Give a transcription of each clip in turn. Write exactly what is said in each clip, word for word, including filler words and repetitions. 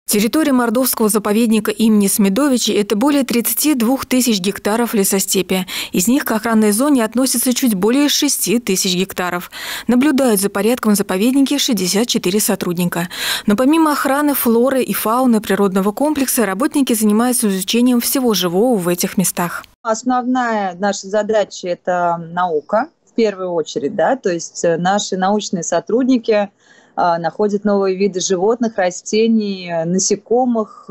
Территория Мордовского заповедника имени Смедовичи – это более тридцати двух тысяч гектаров лесостепи. Из них к охранной зоне относится чуть более шести тысяч гектаров. Наблюдают за порядком в заповеднике шестьдесят четыре сотрудника. Но помимо охраны флоры и фауны природного комплекса, работники занимаются изучением всего живого в этих местах. Основная наша задача – это наука, в первую очередь, да, то есть наши научные сотрудники находят новые виды животных, растений, насекомых.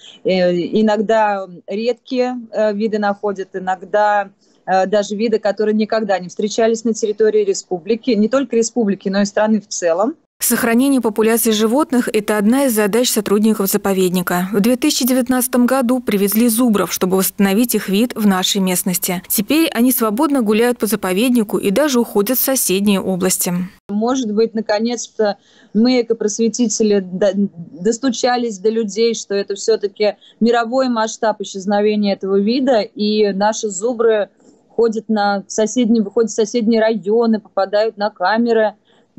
Иногда редкие виды находят, иногда даже виды, которые никогда не встречались на территории республики, не только республики, но и страны в целом. Сохранение популяции животных – это одна из задач сотрудников заповедника. В две тысячи девятнадцатом году привезли зубров, чтобы восстановить их вид в нашей местности. Теперь они свободно гуляют по заповеднику и даже уходят в соседние области. Может быть, наконец-то мы, экопросветители, достучались до людей, что это все-таки мировой масштаб исчезновения этого вида, и наши зубры ходят на соседние, выходят в соседние районы, попадают на камеры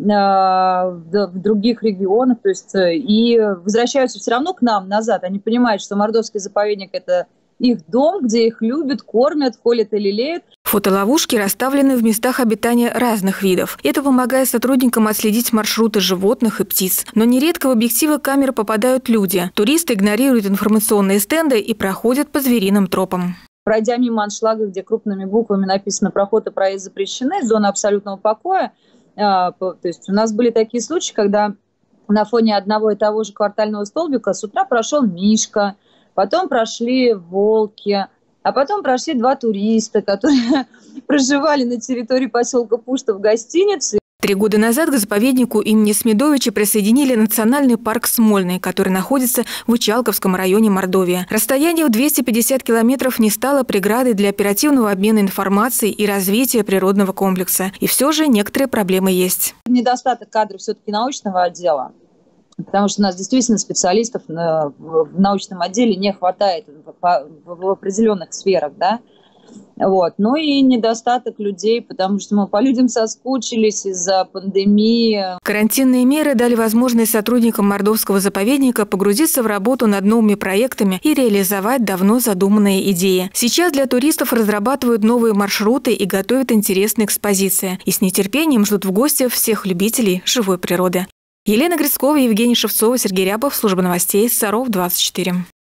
в других регионах, то есть и возвращаются все равно к нам назад. Они понимают, что Мордовский заповедник – это их дом, где их любят, кормят, холят и лелеют. Фотоловушки расставлены в местах обитания разных видов. Это помогает сотрудникам отследить маршруты животных и птиц. Но нередко в объективы камеры попадают люди. Туристы игнорируют информационные стенды и проходят по звериным тропам. Пройдя мимо аншлага, где крупными буквами написано «Проход и проезд запрещены», зона абсолютного покоя, то есть у нас были такие случаи, когда на фоне одного и того же квартального столбика с утра прошел мишка, потом прошли волки, а потом прошли два туриста, которые проживали на территории поселка Пушта в гостинице. Три года назад к заповеднику имени Смедовичи присоединили национальный парк Смольный, который находится в Учалковском районе Мордовии. Расстояние в двести пятьдесят километров не стало преградой для оперативного обмена информацией и развития природного комплекса. И все же некоторые проблемы есть. Недостаток кадров все-таки научного отдела, потому что у нас действительно специалистов в научном отделе не хватает в определенных сферах, да. Вот. Ну и недостаток людей, потому что мы по людям соскучились из-за пандемии. Карантинные меры дали возможность сотрудникам Мордовского заповедника погрузиться в работу над новыми проектами и реализовать давно задуманные идеи. Сейчас для туристов разрабатывают новые маршруты и готовят интересные экспозиции. И с нетерпением ждут в гости всех любителей живой природы. Елена Грицкова, Евгений Шевцова, Сергей Рябов, служба новостей Саров двадцать четыре.